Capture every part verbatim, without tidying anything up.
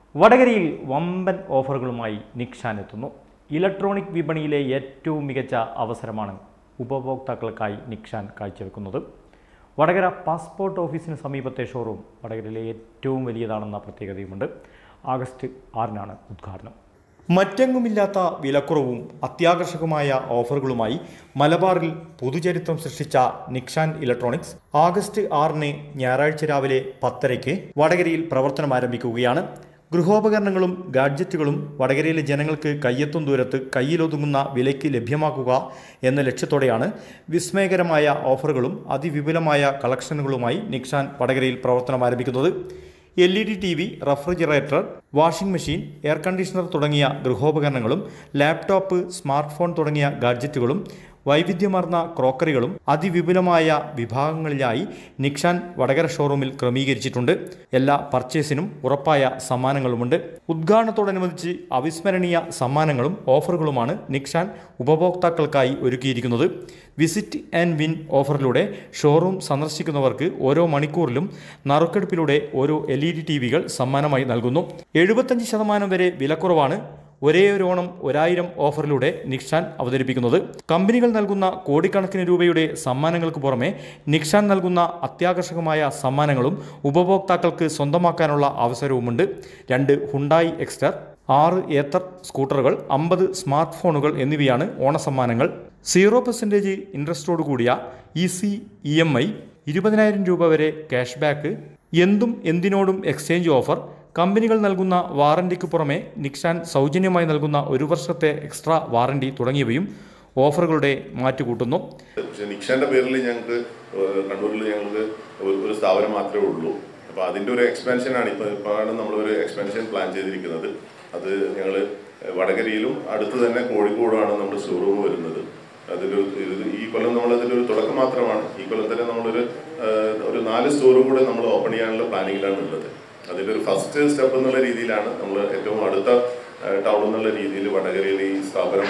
വടകരയിൽ വമ്പൻ ഓഫറുകളുമായി നിക്ഷാൻ എത്തുന്നു. ഇലക്ട്രോണിക് വിപണിയിലെ ഏറ്റവും മികച്ച അവസരമാണ് ഉപഭോക്താക്കൾക്കായി നിക്ഷാൻ കാഴ്ചവെക്കുന്നത്. വടകര പാസ്പോർട്ട് ഓഫീസിന് സമീപത്തെ ഷോറൂം വടകരയിലെ ഏറ്റവും വലിയതാണെന്ന പ്രത്യേകതയുമുണ്ട്. ആഗസ്റ്റ് ആറിനാണ് ഉദ്ഘാടനം. മറ്റെങ്ങുമില്ലാത്ത വിലക്കുറവും അത്യാകർഷകമായ ഓഫറുകളുമായി മലബാറിൽ പുതുചരിത്രം സൃഷ്ടിച്ച നിക്ഷാൻ ഇലക്ട്രോണിക്സ് ആഗസ്റ്റ് ആറിന് ഞായറാഴ്ച രാവിലെ പത്തരയ്ക്ക് വടകരയിൽ പ്രവർത്തനം ആരംഭിക്കുകയാണ്. ഗൃഹോപകരണങ്ങളും ഗാഡ്ജറ്റുകളും വടകരയിലെ ജനങ്ങൾക്ക് കയ്യെത്തും ദൂരത്ത് കയ്യിലൊതുങ്ങുന്ന വിലയ്ക്ക് ലഭ്യമാക്കുക എന്ന ലക്ഷ്യത്തോടെയാണ് വിസ്മയകരമായ ഓഫറുകളും അതിവിപുലമായ കളക്ഷനുകളുമായി നിക്ഷാൻ വടകരയിൽ പ്രവർത്തനം ആരംഭിക്കുന്നത്. L E D T V, refrigerator, washing machine, air conditioner തുടങ്ങിയ ഗൃഹോപകരണങ്ങളും ലാപ്ടോപ്പ്, സ്മാർട്ട് ഫോൺ തുടങ്ങിയ ഗാഡ്ജറ്റുകളും വൈവിധ്യമാർന്ന ക്രോക്കറികളും അതിവിപുലമായ വിഭാഗങ്ങളിലായി നിക്ഷാൻ വടകര ഷോറൂമിൽ ക്രമീകരിച്ചിട്ടുണ്ട്. എല്ലാ പർച്ചേസിനും ഉറപ്പായ സമ്മാനങ്ങളുമുണ്ട്. ഉദ്ഘാടനത്തോടനുബന്ധിച്ച് അവിസ്മരണീയ സമ്മാനങ്ങളും ഓഫറുകളുമാണ് നിക്ഷാൻ ഉപഭോക്താക്കൾക്കായി ഒരുക്കിയിരിക്കുന്നത്. വിസിറ്റ് ആൻഡ് വിൻ ഓഫറിലൂടെ ഷോറൂം സന്ദർശിക്കുന്നവർക്ക് ഓരോ മണിക്കൂറിലും നറുക്കെടുപ്പിലൂടെ ഓരോ എൽ ഇ ഡി ടി വികൾ സമ്മാനമായി നൽകുന്നു. എഴുപത്തഞ്ച് ശതമാനം വരെ വിലക്കുറവാണ് ഒരേ ഒരു ഓണം ഒരായിരം ഓഫറിലൂടെ നിക്ഷാൻ അവതരിപ്പിക്കുന്നത്. കമ്പനികൾ നൽകുന്ന കോടിക്കണക്കിന് രൂപയുടെ സമ്മാനങ്ങൾക്ക് പുറമെ നിക്ഷാൻ നൽകുന്ന അത്യാകർഷകമായ സമ്മാനങ്ങളും ഉപഭോക്താക്കൾക്ക് സ്വന്തമാക്കാനുള്ള അവസരവുമുണ്ട്. രണ്ട് ഹുണ്ടായി എക്സ്റ്റർ, ആറ് ഏത്തർ സ്കൂട്ടറുകൾ, അമ്പത് സ്മാർട്ട് ഫോണുകൾ എന്നിവയാണ് ഓണസമ്മാനങ്ങൾ. സീറോ പെർസെൻറ്റേജ് ഇൻട്രസ്റ്റോടു കൂടിയ ഈസി ഇ എം ഐ, ഇരുപതിനായിരം രൂപ വരെ ക്യാഷ് ബാക്ക്, എന്തും എന്തിനോടും എക്സ്ചേഞ്ച് ഓഫർ, കമ്പനികൾ നൽകുന്ന വാറണ്ടിക്ക് പുറമെ നിക്ഷാൻ സൗജന്യമായി നൽകുന്ന ഒരു വർഷത്തെ എക്സ്ട്രാ വാറണ്ടി തുടങ്ങിയവയും ഓഫറുകളുടെ മാറ്റുകൂട്ടുന്നു. പക്ഷേ നിക്ഷാന്റെ പേരിൽ ഞങ്ങൾക്ക് കണ്ണൂരിൽ ഞങ്ങൾക്ക് ഒരു സ്ഥാപനം മാത്രമേ ഉള്ളൂ. അപ്പോൾ അതിൻ്റെ ഒരു എക്സ്പാൻഷനാണ് ഇപ്പോൾ ഇപ്പോഴാണ് നമ്മളൊരു എക്സ്പാൻഷൻ പ്ലാൻ ചെയ്തിരിക്കുന്നത്. അത് ഞങ്ങൾ വടകരയിലും അടുത്ത് തന്നെ കോഴിക്കോടുമാണ് നമ്മുടെ ഷോറൂം വരുന്നത്. അതിലൊരു ഈ കൊല്ലം നമ്മളതിലൊരു തുടക്കം മാത്രമാണ്. ഈ കൊല്ലം തന്നെ നമ്മളൊരു ഒരു നാല് സ്റ്റോറും കൂടെ നമ്മൾ ഓപ്പൺ ചെയ്യാനുള്ള പ്ലാനിങ്ങിലാണ് ഉള്ളത്. അതിൻ്റെ ഒരു ഫസ്റ്റ് സ്റ്റെപ്പ് എന്നുള്ള രീതിയിലാണ് നമ്മൾ ഏറ്റവും അടുത്ത ടൗൺ എന്നുള്ള രീതിയിൽ വടകരയിൽ ഈ സ്ഥാപനം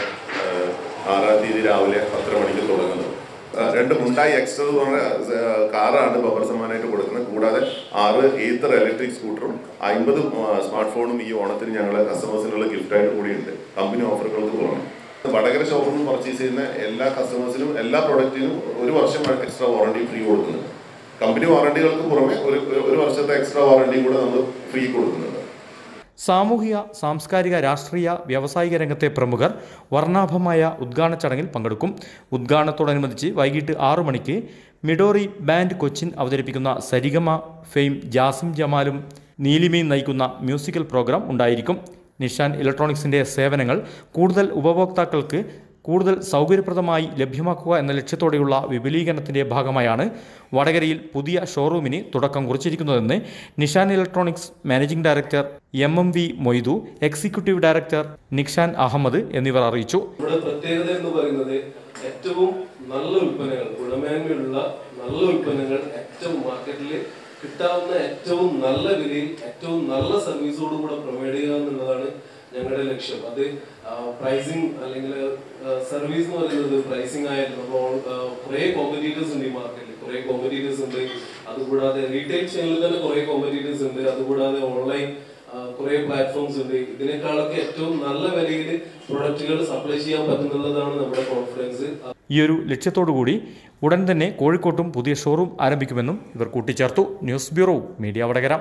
ആറാം തീയതി രാവിലെ പത്തര മണിക്ക് തുടങ്ങുന്നത്. രണ്ട് ഹുണ്ടായി എക്സ്റ്റർ എന്ന് പറഞ്ഞ കാറാണ് ബമ്പർ സമ്മാനമായിട്ട് കൊടുക്കുന്നത്. കൂടാതെ ആറ് ഏത്തർ ഇലക്ട്രിക് സ്കൂട്ടറും അമ്പത് സ്മാർട്ട് ഫോണും ഈ ഓണത്തിന് ഞങ്ങളെ കസ്റ്റമേഴ്സിനുള്ള ഗിഫ്റ്റായിട്ട് കൂടിയുണ്ട്. കമ്പനി ഓഫറുകൾക്ക് പുറമെ വടകര ഷോറൂമിൽ പർച്ചേസ് ചെയ്യുന്ന എല്ലാ കസ്റ്റമേഴ്സിനും എല്ലാ പ്രൊഡക്റ്റിനും ഒരു വർഷം എക്സ്ട്രാ വാറണ്ടി ഫ്രീ കൊടുക്കുന്നുണ്ട്. കമ്പനി വാറണ്ടികൾക്ക് പുറമെ ഒരു ഒരു വർഷത്തെ എക്സ്ട്രാ വാറണ്ടിയും കൂടെ നമ്മൾ ഫ്രീ കൊടുക്കുന്നുണ്ട്. സാമൂഹിക, സാംസ്കാരിക, രാഷ്ട്രീയ, വ്യാവസായിക രംഗത്തെ പ്രമുഖർ വർണ്ണാഭമായ ഉദ്ഘാടന ചടങ്ങിൽ പങ്കെടുക്കും. ഉദ്ഘാടനത്തോടനുബന്ധിച്ച് വൈകിട്ട് ആറു മണിക്ക് മിഡോറി ബാൻഡ് കൊച്ചിൻ അവതരിപ്പിക്കുന്ന സരിഗമ ഫെയിം ജാസിം ജമാലും നീലിമയും നയിക്കുന്ന മ്യൂസിക്കൽ പ്രോഗ്രാം ഉണ്ടായിരിക്കും. നിക്ഷാൻ ഇലക്ട്രോണിക്സിൻ്റെ സേവനങ്ങൾ കൂടുതൽ ഉപഭോക്താക്കൾക്ക് കൂടുതൽ സൗകര്യപ്രദമായി ലഭ്യമാക്കുക എന്ന ലക്ഷ്യത്തോടെയുള്ള വിപുലീകരണത്തിൻ്റെ ഭാഗമായാണ് വടകരയിൽ പുതിയ ഷോറൂമിന് തുടക്കം കുറിച്ചിരിക്കുന്നതെന്ന് Nikshan electronics managing director M M V Moidu, executive director Nikshan Ahammed എന്നിവർ അറിയിച്ചു. ഇവിടെ പ്രത്യേകത എന്ന് പറയുന്നത് ഏറ്റവും നല്ല ഉൽപ്പന്നങ്ങൾ, ഗുണമേന്മയുള്ള നല്ല ഉൽപ്പന്നങ്ങൾ ഏറ്റവും മാർക്കറ്റിൽ കിട്ടാവുന്ന ഏറ്റവും നല്ല വിലയിൽ ഏറ്റവും നല്ല സർവീസോടുകൂടെ പ്രൊവൈഡ് ചെയ്യുക എന്നുള്ളതാണ് ഞങ്ങളുടെ ലക്ഷ്യം. അത് പ്രൈസിങ് അല്ലെങ്കിൽ സർവീസ് എന്ന് പറയുന്നത് പ്രൈസിങ് ആയാലും നമ്മൾ കുറേ കോമ്പറ്റീറ്റേഴ്സ് ഉണ്ട് ഈ മാർക്കറ്റിൽ, കുറേ കോമ്പറ്റീറ്റേഴ്സ് ഉണ്ട്. അതുകൂടാതെ റീറ്റെയിൽ ചെയിനിൽ തന്നെ കുറേ കോമ്പറ്റീറ്റേഴ്സ് ഉണ്ട്. അതുകൂടാതെ ഓൺലൈൻ കുറേ പ്ലാറ്റ്ഫോംസ് ഉണ്ട്. ഇതിനേക്കാളൊക്കെ ഏറ്റവും നല്ല വിലയിൽ പ്രൊഡക്റ്റുകൾ സപ്ലൈ ചെയ്യാൻ പറ്റുന്നുള്ളതാണ് നമ്മുടെ കോൺഫിഡൻസ്. ഈ ഒരു ലക്ഷ്യത്തോടു കൂടി ഉടൻ തന്നെ കോഴിക്കോട്ടും പുതിയ ഷോറൂം ആരംഭിക്കുമെന്നും ഇവർ കൂട്ടിച്ചേർത്തു. News bureau, media Vadakara.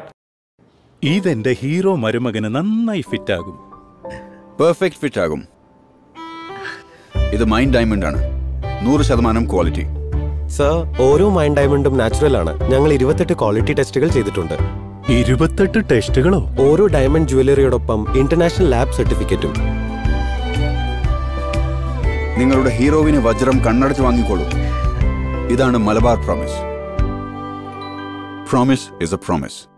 ഇതെന്റെ ഹീറോ മരുമകന് നന്നായി ഫിറ്റാകും. പെർഫെക്റ്റ് ഫിറ്റ് ആകും. ഇത് മൈൻ ഡയമണ്ട് ആണ്, നൂറ് ശതമാനം ക്വാളിറ്റി. സർ, ഓരോ മൈൻ ഡയമണ്ടും നാച്ചുറൽ ആണ്. ഞങ്ങൾ ഇരുപത്തെട്ട് ക്വാളിറ്റി ടെസ്റ്റുകൾ ചെയ്തിട്ടുണ്ട്. ഇരുപത്തെട്ട് ടെസ്റ്റുകളോ? ഓരോ ഡയമണ്ട് ജ്വല്ലറിയോടൊപ്പം ഇന്റർനാഷണൽ ലാബ് സർട്ടിഫിക്കറ്റും. നിങ്ങളുടെ ഹീറോവിന് വജ്രം കണ്ണടച്ച് വാങ്ങിക്കോളൂ. ഇതാണ് Malabar promise. Promise is a promise.